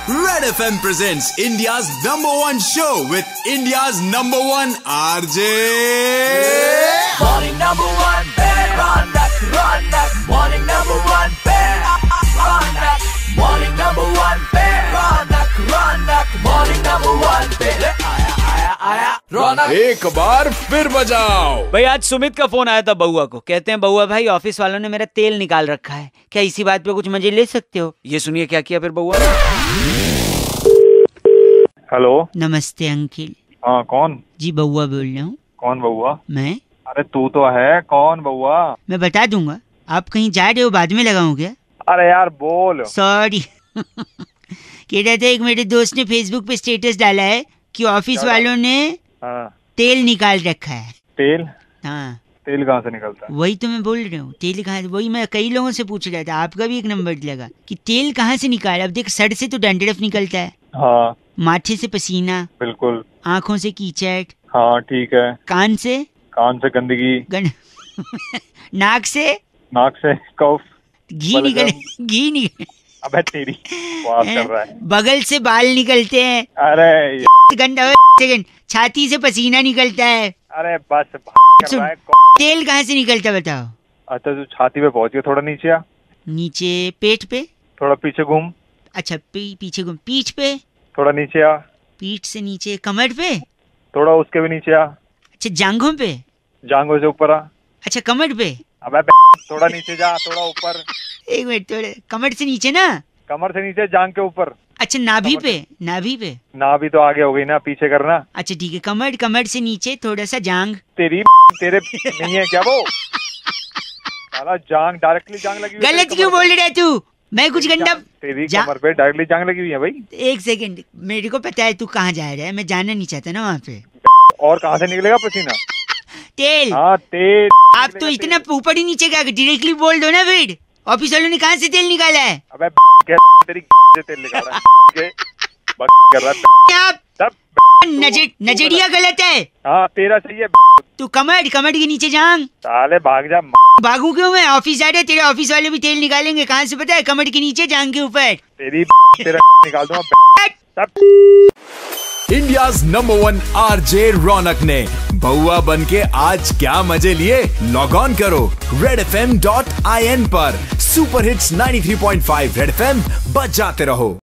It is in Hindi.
Red FM presents India's #1 show with India's #1 RJ. Morning #1, Ronak. Morning #1, Ronak. Morning #1, Ronak. Morning #1, आया रौनक। एक बार फिर बजाओ। भाई आज सुमित का फोन आया था बउआ को। कहते हैं बउआ भाई ऑफिस वालों ने मेरा तेल निकाल रखा है, क्या इसी बात पे कुछ मजे ले सकते हो? ये सुनिए क्या किया फिर बउआ ने। हेलो। नमस्ते अंकिल। हाँ कौन? जी बउआ बोल रहा हूँ। कौन बउआ? मैं। अरे तू तो है, कौन बउआ? मैं बता दूंगा, आप कहीं जा रहे हो बाद में लगाऊं क्या? अरे यार बोल। सॉरी। कह रहा था एक मेरे दोस्त ने फेसबुक पे स्टेटस डाला है कि ऑफिस वालों ने हाँ। तेल निकाल रखा है। तेल? हाँ। तेल कहाँ से निकलता है? वही तो मैं बोल रहा हूँ, तेल कहाँ से। वही मैं कई लोगों से पूछ रहा था, आपका भी एक नंबर लगा कि तेल कहाँ से निकाला। अब देख, सर से तो डंडरफ निकलता है, हाँ माथे से पसीना, बिल्कुल, आँखों से कीचड़, हाँ ठीक है, कान से गंदगी, नाक से कफ, घी निकल अबे तेरी बकवास कर रहा है। बगल से बाल निकलते हैं। अरे गंदा सेकंड, छाती से पसीना निकलता है। अरे बस कर रहा है। तेल कहाँ से निकलता बताओ? अच्छा तू छाती पे पहुंच गया, थोड़ा नीचे आ। नीचे पेट पे। थोड़ा पीछे घूम। अच्छा पीछे घूम। पीठ पे। थोड़ा नीचे आ। पीठ से नीचे। कमर पे। थोड़ा उसके भी नीचे आ। अच्छा जांघों पे। जांघों से ऊपर आ। अच्छा कमर पे। अबे थोड़ा नीचे जा, थोड़ा ऊपर। एक मिनट, थोड़े कमर से नीचे ना। कमर से नीचे, जांघ के ऊपर। अच्छा नाभि पे। नाभि पे ना भी तो आगे हो गई ना, पीछे करना। अच्छा ठीक है, कमर से नीचे थोड़ा सा जांघ। तेरे नहीं है क्या वो? साला जांघ, डायरेक्टली जांघ लगी हुई है। गलत क्यों बोल रहा है तू? मैं कुछ गंदा। तेरी कमर पे डायरेक्टली जांघ लगी हुई है भाई। एक सेकंड, मेरे को पता है तू कहाँ जा रहा है, मैं जाना नहीं चाहता ना वहाँ पे। और कहाँ से निकलेगा पसीना? तेल। हाँ तेल। आप तो इतना ऊपर ही नीचे क्या, डायरेक्टली बोल दो ना फिर। ऑफिस वालों ने कहाँ से तेल निकाला है? अबे तेरी से तेल निकाला है। कर रहा आप नजरिया गलत है। हाँ तेरा सही है। तू कमर के नीचे जांग। साले भाग जा। भागू क्यों? मैं ऑफिस जा रहा है, तेरे ऑफिस वाले भी तेल निकालेंगे। कहाँ से पता है? कमर के नीचे, जांग के ऊपर। तेरा निकाल दूंगा। India's #1 RJ रौनक ने बउआ बन के आज क्या मजे लिए? लॉग ऑन करो redfm.in पर। सुपर हिट्स 93.5 रेड एफएम बजाते रहो।